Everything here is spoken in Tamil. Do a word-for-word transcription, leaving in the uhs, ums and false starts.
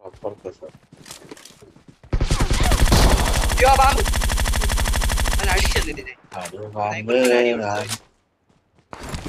Porta só. Yo bang. Ana அடிச்சது இது. அது Sniper மேல அடி வாங்க விழுந்தது.